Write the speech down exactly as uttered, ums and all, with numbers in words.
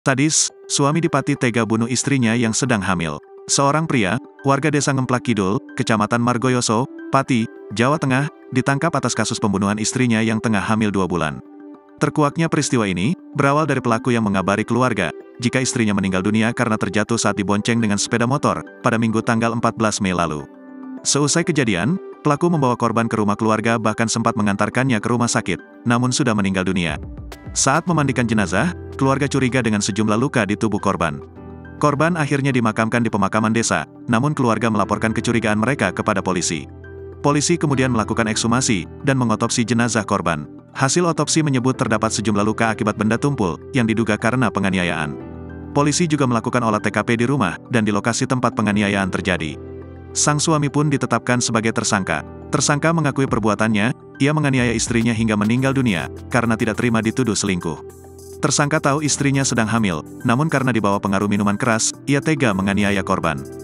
Sadis, suami di Pati tega bunuh istrinya yang sedang hamil. Seorang pria, warga desa Ngemplak Kidul, Kecamatan Margoyoso, Pati, Jawa Tengah, ditangkap atas kasus pembunuhan istrinya yang tengah hamil dua bulan. Terkuaknya peristiwa ini, berawal dari pelaku yang mengabari keluarga, jika istrinya meninggal dunia karena terjatuh saat dibonceng dengan sepeda motor, pada Minggu tanggal empat belas Mei lalu. Seusai kejadian, pelaku membawa korban ke rumah keluarga bahkan sempat mengantarkannya ke rumah sakit, namun sudah meninggal dunia. Saat memandikan jenazah, keluarga curiga dengan sejumlah luka di tubuh korban. Korban akhirnya dimakamkan di pemakaman desa, namun keluarga melaporkan kecurigaan mereka kepada polisi. Polisi kemudian melakukan ekshumasi dan mengotopsi jenazah korban. Hasil otopsi menyebut terdapat sejumlah luka akibat benda tumpul, yang diduga karena penganiayaan. Polisi juga melakukan olah T K P di rumah, dan di lokasi tempat penganiayaan terjadi. Sang suami pun ditetapkan sebagai tersangka. Tersangka mengakui perbuatannya, ia menganiaya istrinya hingga meninggal dunia, karena tidak terima dituduh selingkuh. Tersangka tahu istrinya sedang hamil, namun karena dibawa pengaruh minuman keras, ia tega menganiaya korban.